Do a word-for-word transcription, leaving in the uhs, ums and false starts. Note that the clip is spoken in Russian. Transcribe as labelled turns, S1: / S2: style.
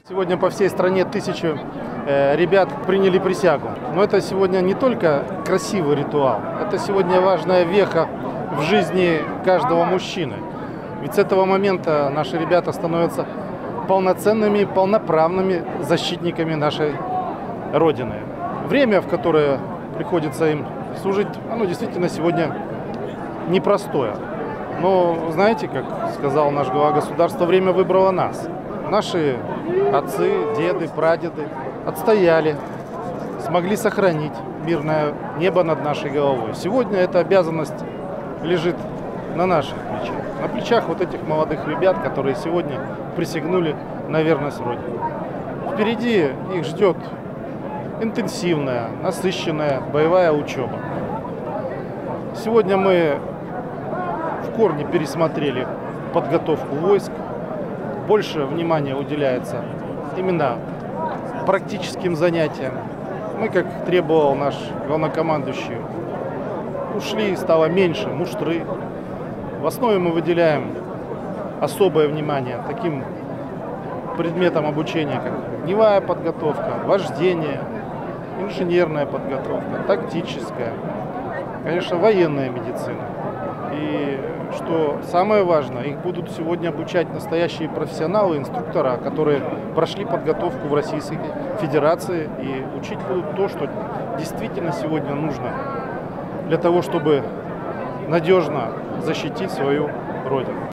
S1: Сегодня по всей стране тысячи э, ребят приняли присягу. Но это сегодня не только красивый ритуал, это сегодня важная веха в жизни каждого мужчины. Ведь с этого момента наши ребята становятся полноценными, полноправными защитниками нашей Родины. Время, в которое приходится им служить, оно действительно сегодня непростое. Но знаете, как сказал наш глава государства, время выбрало нас. Наши отцы, деды, прадеды отстояли, смогли сохранить мирное небо над нашей головой. Сегодня эта обязанность лежит на наших плечах, на плечах вот этих молодых ребят, которые сегодня присягнули на верность Родине. Впереди их ждет интенсивная, насыщенная боевая учеба. Сегодня мы в корне пересмотрели подготовку войск. Больше внимания уделяется именно практическим занятиям. Мы, как требовал наш главнокомандующий, ушли, стало меньше муштры. В основе мы выделяем особое внимание таким предметам обучения, как огневая подготовка, вождение, инженерная подготовка, тактическая, конечно, военная медицина. И что самое важное, их будут сегодня обучать настоящие профессионалы, инструктора, которые прошли подготовку в Российской Федерации и учить будут то, что действительно сегодня нужно для того, чтобы надежно защитить свою Родину.